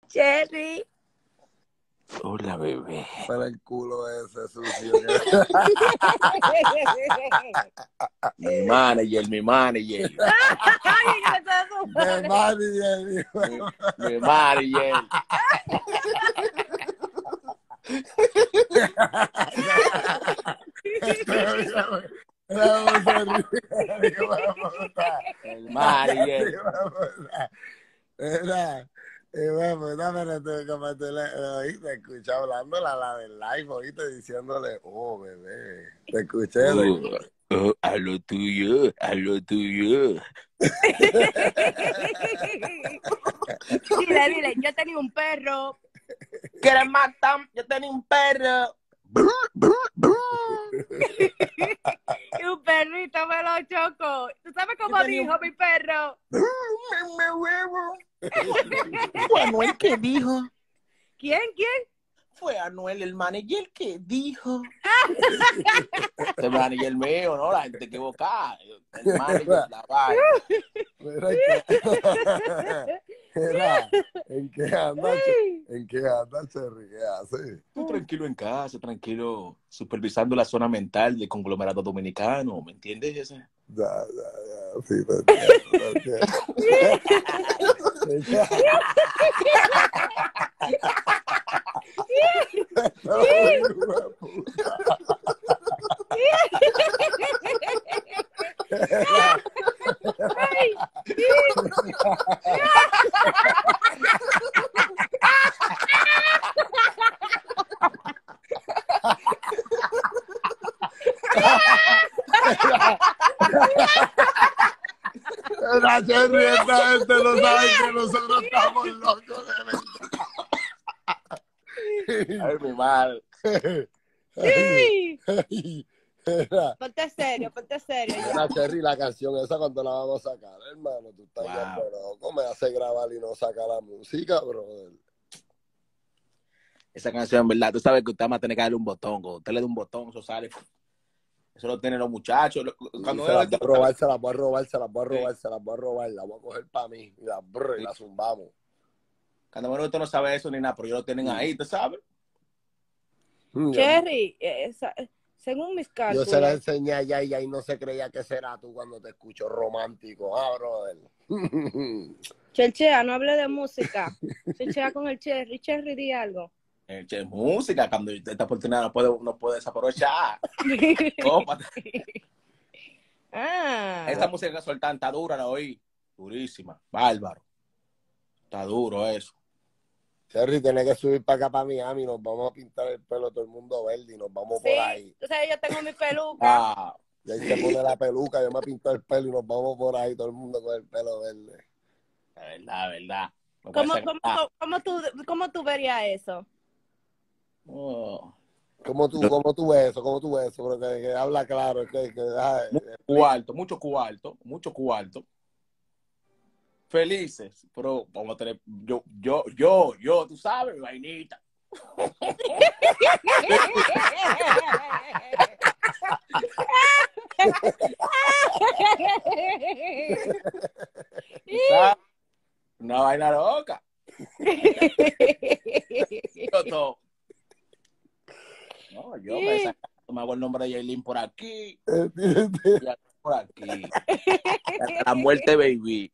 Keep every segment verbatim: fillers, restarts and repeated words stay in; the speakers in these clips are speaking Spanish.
Cherry. Hola, bebé. Para el culo ese sucio. Mi manager, mi manager. De manager. Mi, mi manager. El manager. Era, y bueno, dame tú, como tú le oíste, escuché hablando la, la del live, oíste, diciéndole, oh, bebé, te escuché. Uh, uh, a lo tuyo, a lo tuyo. Dile, dile, yo tenía un perro. ¿Quieres matar? Yo tenía un perro. Y un perrito me lo chocó. ¿Tú sabes cómo dijo un... mi perro? Me huevo. Fue Anuel que dijo. ¿Quién? ¿Quién? Fue Anuel, el manager que dijo. El manager mío, ¿no? La gente equivocada. El manager, la vaina. Mira que... Mira, ¿en qué anda? ¿En qué anda, Cherry? ¿Qué hace? Tú tranquilo en casa, tranquilo, supervisando la zona mental del conglomerado dominicano, ¿me entiendes? Ese? Ya, ya, ya, sí, te entiendo, te entiendo. La Cherry, esta gente no sabe que nosotros estamos locos de verdad. Ay, mi madre. Sí. Ay, era, Ponte serio, ponte serio. Ya. la Cherry, la canción esa cuando la vamos a sacar, hermano, tú estás Wow. ya loco, me hace grabar y no saca la música, brother. Esa canción, en verdad, tú sabes que usted va a tener que darle un botón. Cuando usted le da un botón, eso sale. Eso lo tienen los muchachos. Cuando se las voy a robar, se la las voy a robar, se las voy a robar, se las voy a robar, la voy a coger para mí y la, brr, y la zumbamos. Cuando bueno, usted no sabe eso ni nada, pero ellos lo tienen ahí, ¿tú sabes? Cherry, esa, según mis cálculos. Yo se la enseñé allá y ahí no se creía que será tú cuando te escucho romántico, ah, brother. Cherchea, no hable de música. Cherchea con el Cherry. Cherry, di algo. Eh, che, música, cuando esta oportunidad no puede, no puede desaprovechar. Ah. Esta música que sueltan está dura, la oí. Durísima, bárbaro. Está duro eso. Cherry, tiene que subir para acá, para Miami, nos vamos a pintar el pelo todo el mundo verde y nos vamos Sí, por ahí. tú sabes, yo tengo mi peluca. Ah, Y ahí sí. se pone la peluca, yo me pinto el pelo y nos vamos por ahí, todo el mundo con el pelo verde. La verdad, la verdad. No ¿Cómo, puede ser cómo, nada. cómo, tú, ¿Cómo tú verías eso? Oh. ¿Cómo tú, cómo tú ves eso? ¿Cómo tú ves eso? Pero que, que habla claro, que, que ah, Mucho cuarto, mucho cuarto, mucho cuarto. Felices, pero vamos a tener, yo, yo, yo, yo, tú sabes, mi vainita. ¿Tú sabes? Una vaina loca. Yo todo. No, yo me, saco, me hago el nombre de Yailin por aquí. Y por aquí. La muerte, baby.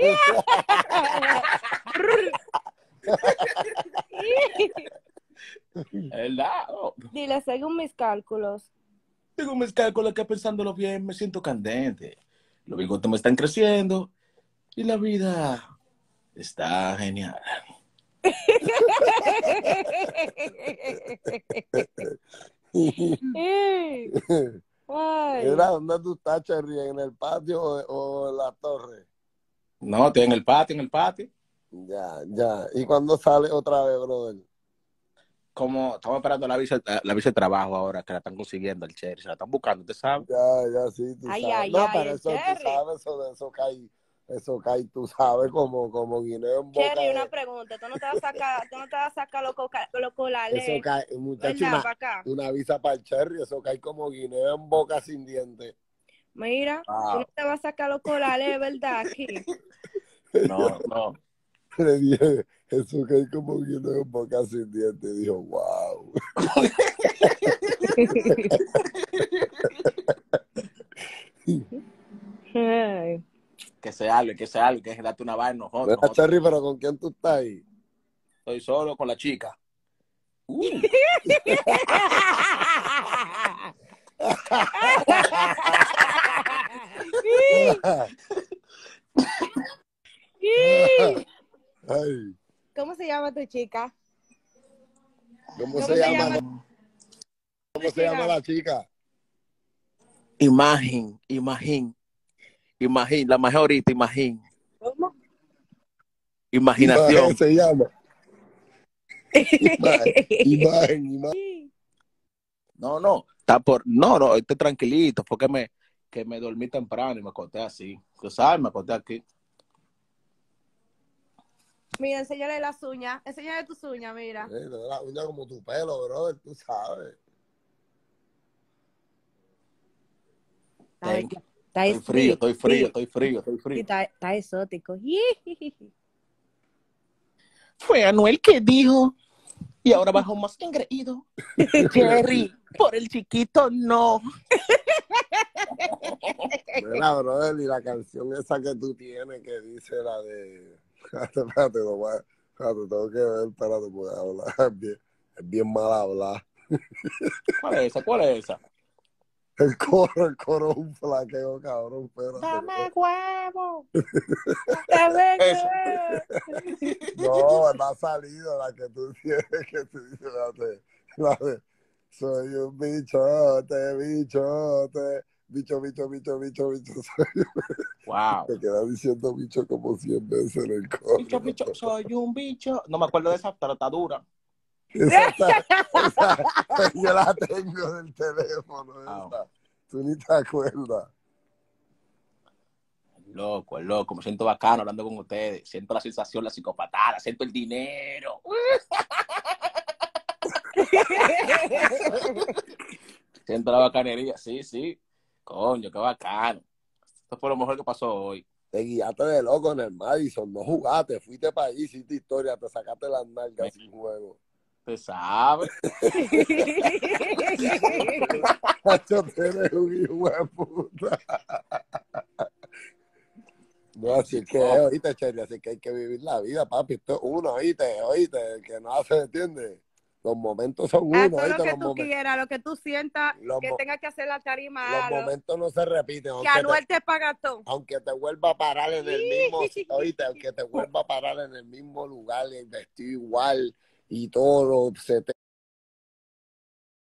¿Verdad? Oh. Dile, según mis cálculos. Tengo mis cálculos que pensándolo bien me siento candente. Los bigotes me están creciendo y la vida está genial. Ay. Mira, ¿dónde tú estás, Cherry? ¿En el patio o, o en la torre? No, estoy en el patio, en el patio. Ya, ya. ¿Y cuándo sale otra vez, brother? Como estamos esperando la visa, la visa de trabajo ahora, que la están consiguiendo el Cherry, se la están buscando, ¿usted sabe? Ya, ya, sí, tú Ay, sabes. ay, No, ay, pero el eso Cherry. tú sabes, eso, de eso cae, eso cae, tú sabes, como, como guineo en boca. Cherry, de... una pregunta, ¿tú no te vas a sacar, tú no te vas a sacar los, coca, los colales? Eso cae, muchacho, ¿Verdad, una, para acá? una visa para el Cherry, eso cae como guineo en boca sin dientes. Mira, Wow. tú no te vas a sacar los colales, ¿verdad? Aquí. No, no. Le dije, Jesús que hay como viendo con boca sin dientes. Dijo, wow. Ay. Que se hable, que se hable, que es darte una vaina nosotros. Mira, nosotros. Cherry, pero ¿con quién tú estás ahí? Estoy solo con la chica. Uh. Ay, ¿Cómo se llama tu chica? ¿cómo, ¿Cómo se, se llama? llama? ¿Cómo se llama la chica? Imagen, imagen, imagen, la mejorita, imagen. ¿Cómo? Imaginación. Imagen se llama. Imagen, imagen, imagen. No, no, está por, no, no, estoy tranquilito, fue que me, que me dormí temprano y me acosté así. Tú sabes, me acosté aquí. Mira, enséñale las uñas. Enséñale tus uñas, mira. Eh, no, la uña como tu pelo, brother, tú sabes. Ay, Thank you. está Estoy frío, estoy frío, sí, estoy frío, estoy sí, frío. está, está exótico. Fue Anuel que dijo, y ahora bajó más que engreído. Jerry, por el chiquito no. Mira, brother, y la canción esa que tú tienes que dice la de... Espérate, espérate, no voy a- espérate, tengo que ver, espérate, porque hablar es bien, es bien mal hablar. ¿Cuál es esa? ¿Cuál es esa? El coro, el coro es un flaqueo, cabrón, espérate. Dame huevo. Dame Eso. No, no ha salido la que tú tienes, que tú dices, la de, la de, soy un bichote, bichote, bicho, bicho, bicho, bicho, bicho, soy... Wow. Te quedas diciendo bicho como cien veces en el coro. Bicho, bicho, soy un bicho. No me acuerdo de esa, pero está dura. Esa, está- esa, yo la tengo del teléfono, Wow. esa. Tú ni te acuerdas. Loco, es loco, me siento bacano hablando con ustedes. Siento la sensación, la psicopatada, siento el dinero. Siento la bacanería, sí, sí. Coño, qué bacano. Esto fue lo mejor que pasó hoy. Te guiaste de loco en el Madison, no jugaste, fuiste para allí, hiciste historia, te sacaste las nalgas sin juego. Usted sabe. Nacho, tú eres un hijo de puta. No, así que, oíste, Cherry, así que hay que vivir la vida, papi. Esto es uno, oíste, oíste, el que no se entiende. Los momentos son Haz uno, todo lo oíste, que los tú momentos. quieras, lo que tú sientas, Los que mo- tengas que hacer la tarima, Los hazlo. momentos no se repiten, Que aunque Anuel te, te paga todo. aunque te vuelva a parar en el mismo, oíste, aunque te vuelva a parar en el mismo lugar, el vestido igual y todo, se te